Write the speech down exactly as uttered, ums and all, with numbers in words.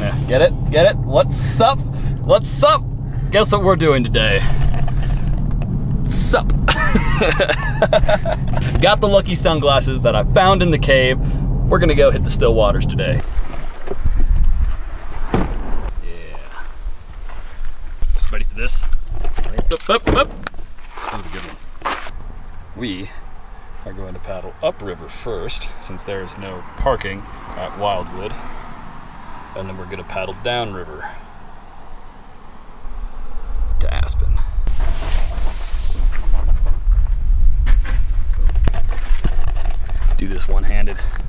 Get it? Get it? What's up? What's up? Guess what we're doing today? Sup. Got the lucky sunglasses that I found in the cave. We're gonna go hit the still waters today. Yeah. Ready for this? Up, up, up. That was a good one. We are going to paddle upriver first, since there is no parking at Wildwood. And then we're gonna paddle downriver to Aspen. Do this one-handed.